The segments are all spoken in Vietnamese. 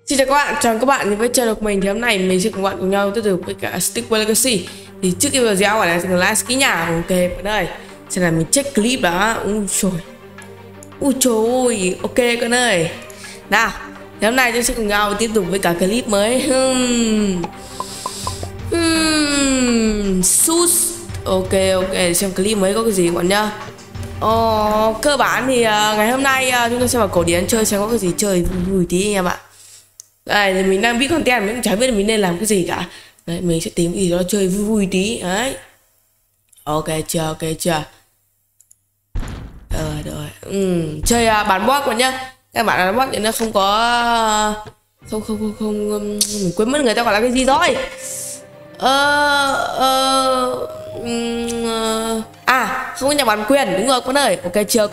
Xin chào các bạn, chào các bạn thì với chơi được mình thì hôm nay mình sẽ cùng bạn cùng nhau tiếp tục với cả Stick Legacy. Thì trước khi video gọi là thì like cái nhà ok bạn ơi. Xem là mình check clip đã. Ui trời ơi, ok con ơi. Nào, thì hôm nay chúng sẽ cùng nhau tiếp tục với cả clip mới. Sus. Ok, xem clip mới có cái gì các bạn nhá. Cơ bản thì ngày hôm nay chúng ta sẽ vào cổ điển chơi xem có cái gì chơi vui tí anh em ạ. Đây thì mình đang biết content mình cũng chả biết là mình nên làm cái gì cả. Đấy, mình sẽ tìm cái gì đó chơi vui vui tí. Đấy. Ok chưa. Rồi. Chơi bản boss còn nhá. Các bạn bản boss thì nó không có mình quên mất người ta gọi là cái gì rồi. Không có nhà bản quyền, đúng rồi con ơi. Ok chưa.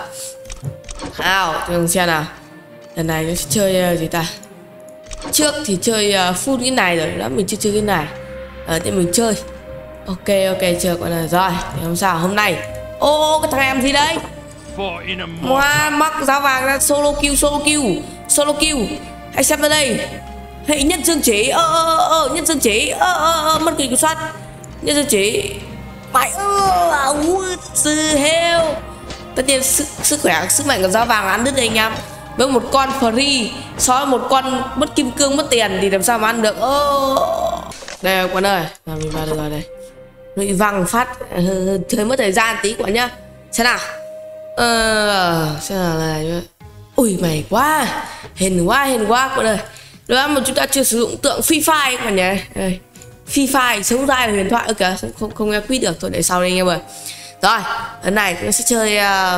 Nào, chúng xem nào. Lần này nó sẽ chơi gì ta? Trước thì chơi full cái này rồi đó, mình chưa chơi cái này. Thì mình chơi. Ok chưa con ơi. Rồi, thì hôm sau hôm nay. Cái thằng em gì đấy? Mắc giáo vàng ra solo kill. Hãy xem ra đây. Hãy nhân dương chỉ. Nhân dương chỉ. Mất quyền kiểm soát. Nhân dương chỉ. Mày the hell. Tất nhiên sức khỏe, sức mạnh của giáo vàng là ăn đứt đây anh em. Với một con free so với một con mất kim cương mất tiền thì làm sao mà ăn được. Đây con ơi, mình vào được rồi đây. Bị văng phát hơi mất thời gian tí quả nhá. Xem nào. Xem nào này. Ui mày quá. Hên quá con ơi. Đó mà chúng ta chưa sử dụng tượng Free Fire các bạn nhỉ. Đây. Free Fire sống ra là huyền thoại kìa, không nghe quý được thôi, để sau đây anh em ơi. Rồi, lần này chúng ta sẽ chơi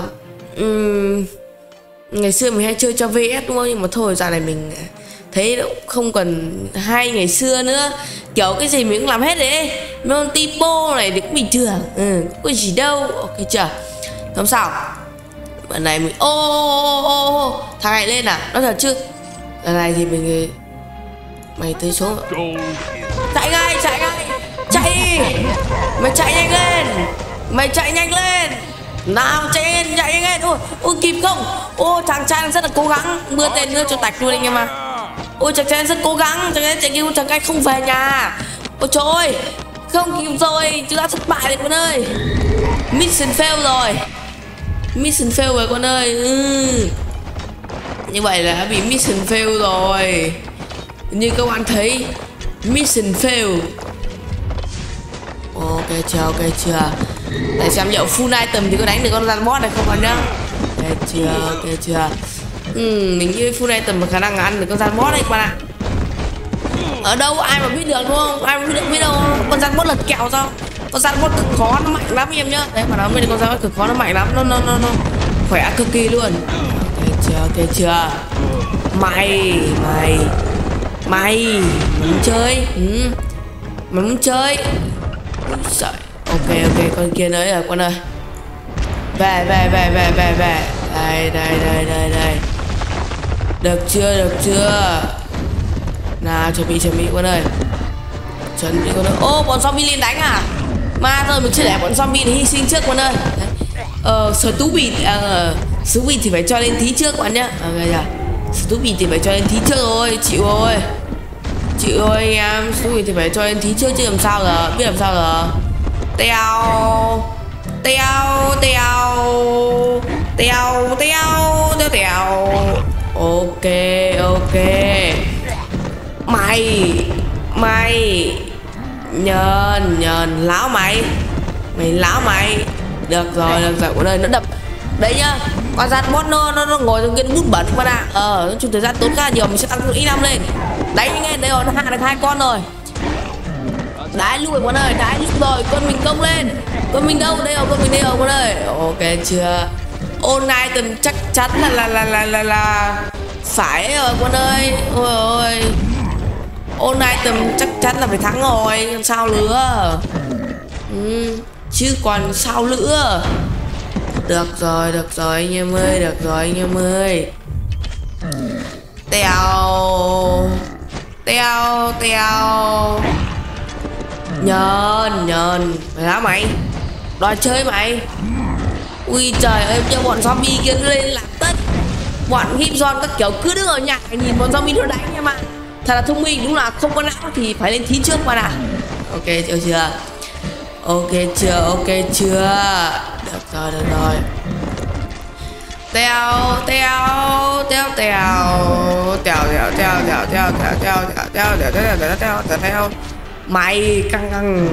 ngày xưa mình hay chơi cho VS đúng không, nhưng mà thôi giờ này mình thấy không còn hay ngày xưa nữa, kiểu cái gì mình cũng làm hết đấy. Non tipo này thì cũng bình thường, có gì đâu. Ok chưa, không sao. Lần này mình thằng này lên à, nói thật chứ. Lần này thì mình mày tới số chạy ngay mày chạy nhanh lên nào, chạy nhanh lên. Ôi kịp không? Chàng trai rất là cố gắng, mưa tên nữa cho tạch luôn anh em à. Chàng trai rất cố gắng, chàng trai không về nhà. Ôi trời ơi, không kịp rồi, chúng ta thất bại rồi con ơi. Mission fail rồi con ơi. Như vậy là đã bị mission fail rồi. Như các bạn thấy, mission fail. Ok chưa. Để xem liệu full item thì có đánh được con gian boss này không bạn nhá. Ok chưa. Mình nghĩ full item mà khả năng ăn được con gian boss đấy các bạn ạ. Ở đâu ai mà biết được đúng không? Ai mà biết đâu con gian boss lật kẹo sao? Con gian boss cực khó, nó mạnh lắm em nhá. Đấy mà nói với con gian boss cực khó, nó mạnh lắm, nó khỏe cực kỳ luôn. Ok chưa. Mày muốn chơi? Muốn chơi? Trời. Ok con kia nữa rồi con ơi. Về. Đây. Được chưa. Nào chuẩn bị con ơi. Bọn zombie lên đánh à? Mà thôi mình chưa để bọn zombie hy sinh trước con ơi. Stupid thì phải cho lên tí trước bạn nhá. Stupid thì phải cho lên tí trước rồi, chịu rồi anh em. Stupid thì phải cho lên tí trước chứ làm sao giờ, biết làm sao giờ. Tèo. Ok. Mày nhờn láo mày. Được rồi con ơi, nó đập đấy nhá. Con gian boss nó ngồi trong cái bút bẩn các bạn ạ. Nói chung thời gian tốn khá nhiều, mình sẽ tăng x5 lên. Đấy nghe đây rồi, nó hạ được 2 con rồi. Đái luôn con ơi, rồi con mình công lên. Con mình đâu, đây rồi con ơi. Ok chưa. Item chắc chắn là phải rồi con ơi. Ôi item chắc chắn là phải thắng rồi, sao nữa. Chứ còn sao nữa. Được rồi anh em ơi. Tèo. Nhờn mày hả mày? Đòi chơi mày. Ui trời ơi, cho bọn zombie kia lên làm tất. Bọn Gibson các kiểu cứ đứng ở nhà nhìn bọn zombie nó đánh em ạ. Thật là thông minh, đúng là không có não thì phải lên thí trước qua nào. Ok chưa? Ok chưa? Được rồi. Tèo mày căng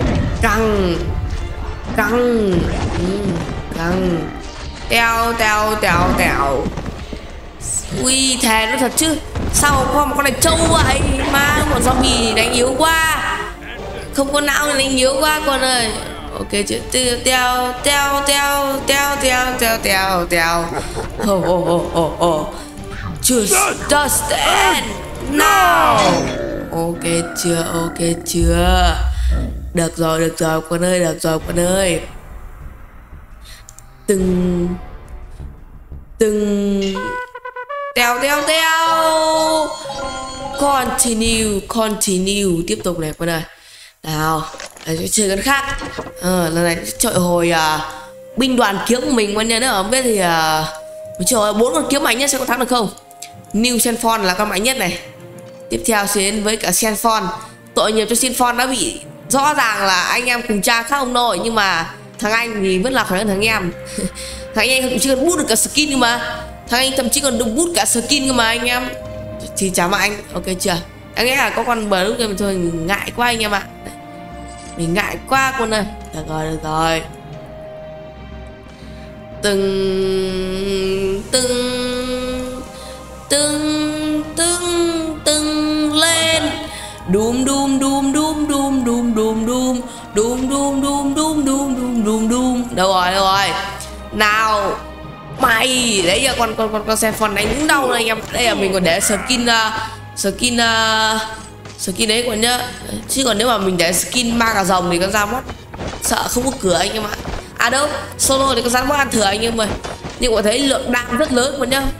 tèo. Ui thề nó thật chứ, sao có một con này trâu vậy mà bọn zombie đánh yếu quá, không có não nên đánh yếu quá con ơi. Ok chứ, tèo. Just stand now. Ok chưa? Được rồi con ơi. Từng tèo. Continue tiếp tục này con ơi. Nào, để chơi con khác. Lần này chơi hồi binh đoàn kiếm của mình con nha, nếu không biết thì mình chơi 4 con kiếm mạnh nhất sẽ có thắng được không? New Senfon là con mạnh nhất này. Tiếp theo sẽ đến với cả Senfon. Tội nghiệp cho Senfon đã bị, rõ ràng là anh em cùng cha khác ông nội, nhưng mà thằng anh thì vẫn là khỏe hơn thằng em. Thằng anh thậm chí còn bút được cả skin cơ mà. Thằng anh thậm chí còn được bút cả skin cơ mà anh em. Thì chả mà anh, ok chưa? Anh nghĩ là có con bờ lúc kia mình thôi, mình ngại quá anh em ạ. Mình ngại quá con ơi. Được rồi. Từng lên. Đùm. Đâu rồi. Nào mày đấy giờ con Senfon đánh đúng đau này anh em. Đây là mình còn để skin đấy còn nhá. Chứ còn nếu mà mình để skin ma cà rồng thì con ra mắt sợ không có cửa anh em ạ. À đâu, solo thì con ra mắt ăn thừa anh em ơi. Nhưng mà thấy lượng đam rất lớn còn nhá.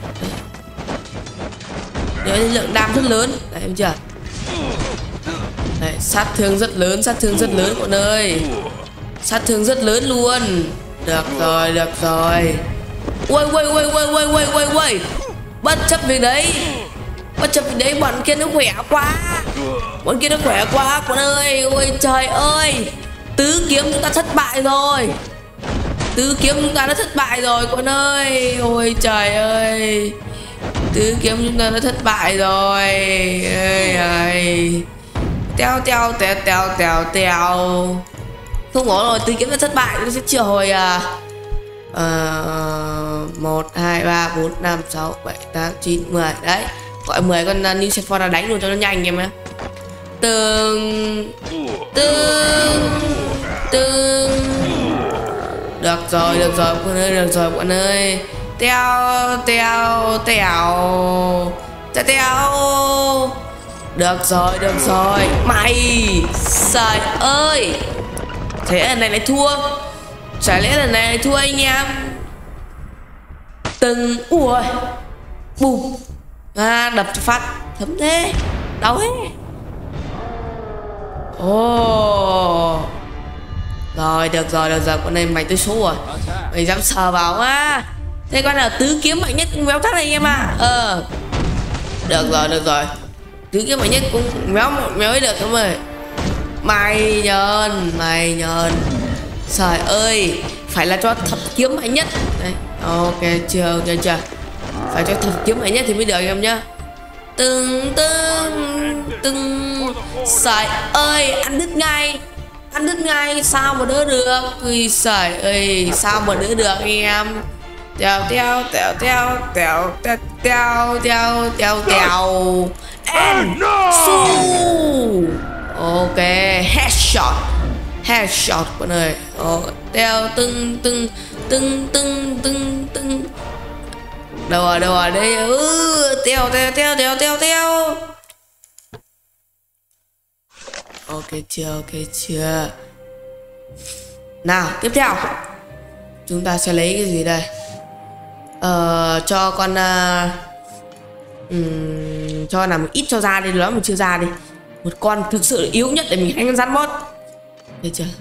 Đấy, lượng đam rất lớn đấy em chưa? Đấy, sát thương rất lớn con ơi. Sát thương rất lớn luôn. Được rồi. Ui. Bất chấp việc đấy bọn kia nó khỏe quá con ơi. Ôi trời ơi, tứ kiếm chúng ta thất bại rồi con ơi. Ôi trời ơi, tứ kiếm chúng ta đã thất bại rồi. Tèo. Không có rồi, tứ kiếm đã thất bại. Nó sẽ chữa hồi 1, 2, 3, 4, 5, 6, 7, 8, 9, 10. Đấy, gọi 10 con New Senfon là đánh luôn cho nó nhanh em ạ. Từng Được rồi con ơi. Tèo. Được rồi. Mày trời ơi, thế lần này lại thua. Chả lẽ lần này thua anh em. Ui bùm, đập cho phát thấm thế, đau hết. Rồi được rồi con này mày tới số rồi. Mày dám sờ vào á. Thế con là tứ kiếm mạnh nhất cũng méo thắt anh em ạ. Được rồi. Tứ kiếm mạnh nhất cũng méo ấy được em ơi. Mày nhờn. Trời ơi, phải là cho thập kiếm mạnh nhất. Đấy, ok chưa? Phải cho thập kiếm mạnh nhất thì mới được em nhá. Từng Trời ơi, ăn đứt ngay. Sao mà đỡ được. Ui trời ơi, sao mà đỡ được anh em. Tèo. And su. Ok, headshot con ơi. Tèo từng đâu rồi đây. Tèo. Ok chưa? Nào, tiếp theo chúng ta sẽ lấy cái gì đây? Cho con cho làm ít cho ra đi, đó mình chưa ra đi. Một con thực sự yếu nhất để mình đánh rắn boss. Thấy chưa?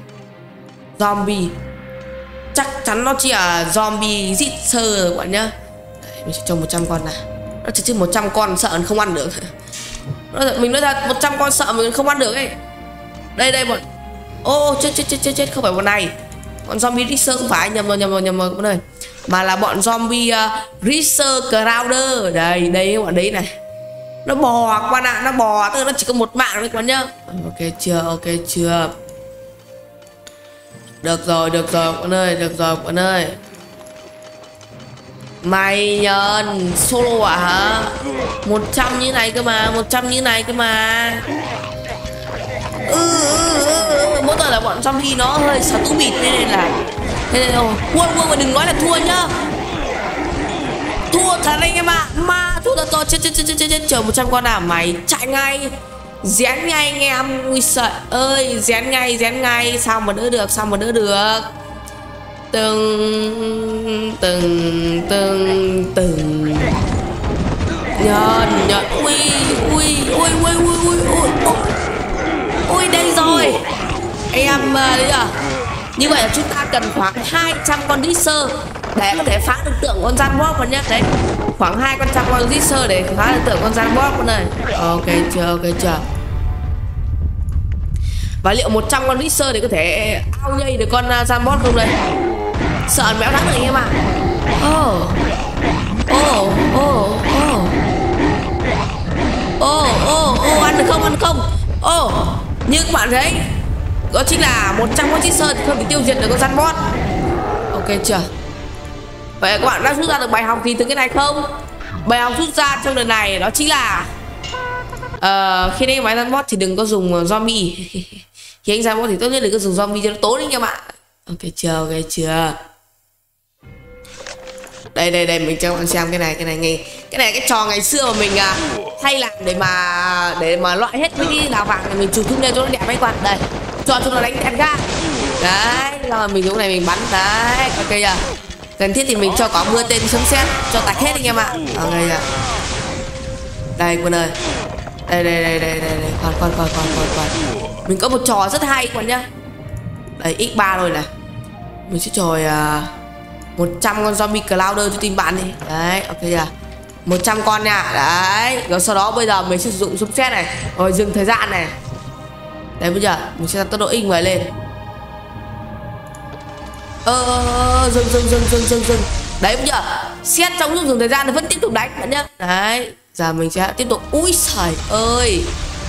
Zombie. Chắc chắn nó chỉ là zombie giết sơ rồi các bạn nhá. Mình sẽ cho 100 con nào. Nó chỉ chứ 100 con sợ không ăn được. Mình nói thật 100 con sợ mình không ăn được ấy. Đây bọn. Ô chết không phải bọn này. Bọn zombie Riser không phải, nhầm rồi con ơi. Mà là bọn zombie Riser Crowder. Đây bọn đấy này. Nó bò các bạn ạ, nó bò, tức là nó chỉ có một mạng thôi các bạn nhá. Ok chưa. Được rồi con ơi, con ơi. Mày nhờn solo à hả? 100 như này cơ mà, 100 như này cơ mà. Mỗi tội là bọn zombie nó hơi sợ tú bịt nên là quân mà đừng nói là thua nhá. Thua thật anh em ạ. Mà thua thật rồi, chết chờ 100 con nào mày chạy ngay. Dán ngay anh em. Ui sợ ơi, dán ngay. Sao mà đỡ được. Từng nhợn. Ui đây rồi. Anh em đấy à. Như vậy là chúng ta cần khoảng 200 con Riser để có thể phá được tượng con Zambot con nhé. Đấy, khoảng 200 con Riser để phá được tượng con Zambot con này. Ok chưa. Và liệu 100 con Riser để có thể ao nhây được con Zambot không đây? Sợ mẹo thắng được anh em ạ. Ăn được không? Như các bạn thấy, đó chính là 100 con Riser thì không thể tiêu diệt được con Zambot. Ok chưa? Vậy các bạn đã rút ra được bài học gì từ cái này không? Bài học rút ra trong lần này đó chính là khi đánh máy Zambot thì đừng có dùng zombie. Khi anh Zambot thì tốt nhất đừng có dùng zombie cho nó tốn anh em ạ. Ok chưa. Đây mình cho các bạn xem cái này cái trò ngày xưa mà mình hay làm để mà loại hết mấy cái đào vàng này, mình chụp thun lên cho nó đẹp mấy bạn. Đây, cho nó đánh đẹp ra. Đấy, rồi mình lúc này mình bắn đấy, ok chưa? Cần thiết thì mình cho có mưa tên sấm sét cho tạch hết anh em ạ. Ok chưa? Đây quân ơi. Đây, khoan. Mình có một trò rất hay các bạn nhá. Đây x3 rồi này. Mình sẽ trồi 100 con zombie Crowder cho team bạn đi. Đấy, ok chưa? 100 con nha. Đấy, rồi sau đó bây giờ mình sẽ sử dụng súng sét này. Rồi dừng thời gian này. Đấy bây giờ mình sẽ tăng tốc độ x về lên. Dừng. Đấy bây giờ xét trong lúc dừng thời gian nó vẫn tiếp tục đánh bạn nhá. Đấy, giờ mình sẽ tiếp tục. Úi trời ơi.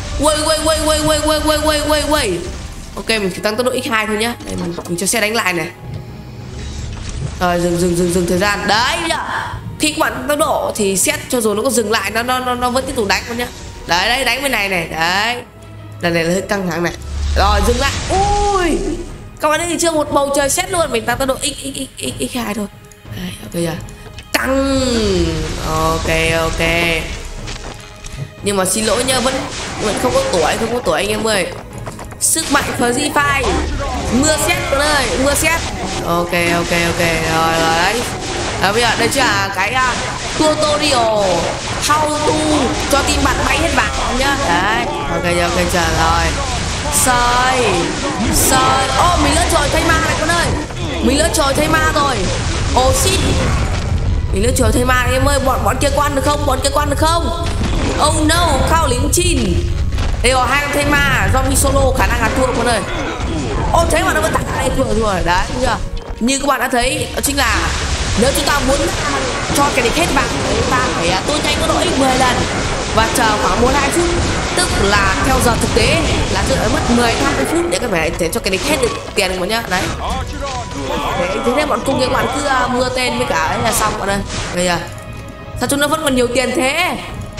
Quay. Ok, mình chỉ tăng tốc độ x2 thôi nhá. Đây mình cho xe đánh lại này. Rồi dừng thời gian. Đấy bây giờ khi các bạn tăng tốc độ thì xét cho dù nó có dừng lại nó vẫn tiếp tục đánh con nhá. Đấy đánh bên này này. Đấy. Lần này là hơi căng thẳng này. Rồi dừng lại. Ui. Các bạn thấy chưa, một bầu trời xét luôn. Mình tăng tốc độ x2 thôi. Đấy, ok chưa? Căng. Ok. Nhưng mà xin lỗi nha, vẫn không có tuổi anh em ơi. Sức mạnh Free Fire. Mưa sét con ơi, mưa sét. Ok. Rồi đấy. Bây giờ đây chính là cái tutorial how to cho team bạn bay hết bảng nhá. Đấy. Ok chờ rồi. Sơi. Mình lỡ trồi thay ma này con ơi. Mình lỡ trồi thay ma rồi. Shit. Mình lỡ trồi thay ma em ơi, bọn kia quan được không? Oh no, Khao lính Chin. Đây có 2 con thay ma, zombie solo khả năng là thua con ơi. Thế mà nó vẫn thẳng đây, thua rồi. Đấy, chưa? Như các bạn đã thấy, đó chính là nếu chúng ta muốn cho cái địch hết bảng, chúng ta phải tua nhanh tốc độ x 10 lần và chờ khoảng 1-2 phút. Tức là theo giờ thực tế là sẽ mất 10-20 phút để các bạn thể cho cái địch hết được tiền của nhá. Đấy. Thế nên bọn cung các bạn cứ mưa tên với cả ấy là xong bọn ơi. Bây giờ sao chúng nó vẫn còn nhiều tiền thế?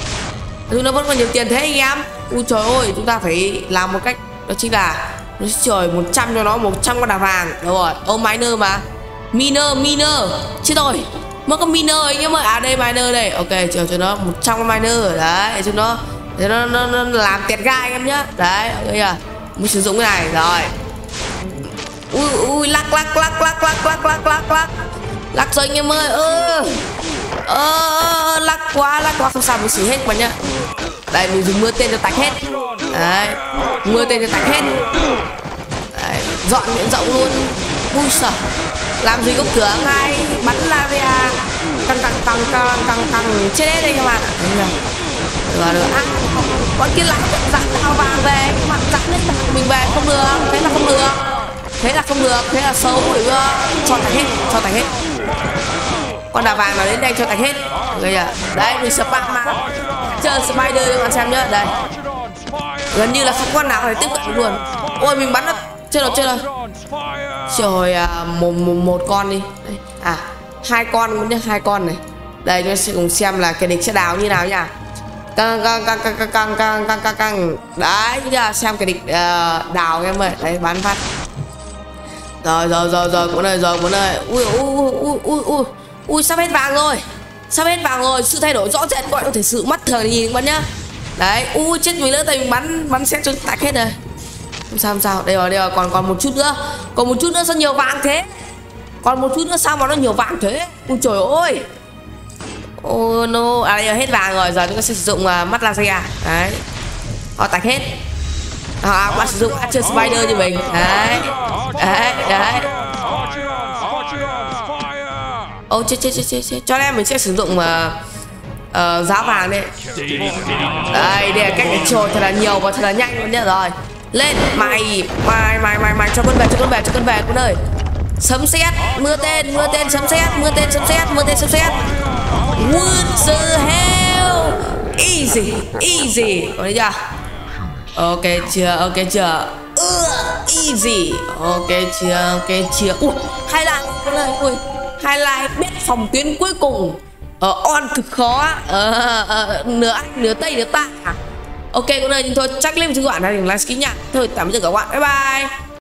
Anh em. Ui trời ơi, chúng ta phải làm một cách đó chính là nó sẽ trời 100 cho nó 100 con đào vàng. Đúng rồi, miner mà. Miner. Chết rồi. Mới có miner anh em ơi. Đây miner đây. Ok, chờ cho nó 100 con miner. Đấy, cho nó làm tẹt gai anh em nhá. Đấy, ok chưa? Mới sử dụng cái này rồi. Ui lắc rồi anh em ơi. Lắc quá không sao mình xử hết mà nhá. Đây mình dùng mưa tên cho tạch hết. Đấy, mưa tên cho tạch hết. Đấy, dọn miệng rộng luôn. Ui sợ. Làm gì có cửa ngay, bắn lava. căng chết hết đây các bạn. Được. Con kia lại dặn đào vàng về các bạn, dặn lên mình về không được, thế là không được, thế là xấu rồi, cho tạch hết con đào vàng nào đến đây cho tạch hết. Đấy mình spam mà chơi spider cho các bạn xem nhá. Đây gần như là không con nào có thể tiếp cận luôn. Ôi mình bắn nó chơi rồi trời. Một con đi đây. Hai con này. Đây chúng ta sẽ cùng xem là kẻ địch sẽ đào như nào nha. Căng. Đấy chưa, xem kẻ địch đào em ơi. Đấy bắn phát. Rồi cuốn ơi. Ui sắp hết vàng rồi. Sự thay đổi rõ rệt, gọi có thể sự mắt thường nhìn bạn nhá. Đấy chết mình nữa, tại mình bắn xét cho tạch hết rồi. Không sao. Đây rồi còn một chút nữa. Sao nhiều vàng thế? Còn một chút nữa sao mà nó nhiều vàng thế? Ui trời ơi. Oh no. Đây là hết vàng rồi. Giờ chúng ta sẽ sử dụng mắt laser. Đấy. Họ tạch hết. Bạn sử dụng Archer Spider như mình. Đấy. Ô chết. Cho nên mình sẽ sử dụng giá vàng đây. Đây là cách để trồi thật là nhiều và thật là nhanh luôn nhá. Rồi lên mày cho con về con ơi. Sấm sét, mưa tên sấm sét. What the hell? Easy. Có thấy chưa? Ok chưa? Easy. Ok chưa? Highlight con ơi. Highlight biết phòng tuyến cuối cùng. On cực khó. Nửa Anh, nửa Tây, nửa Ta. Ok con ơi, thôi chắc clip của các bạn là đừng like, skip nha. Thôi tạm biệt các bạn. Bye bye.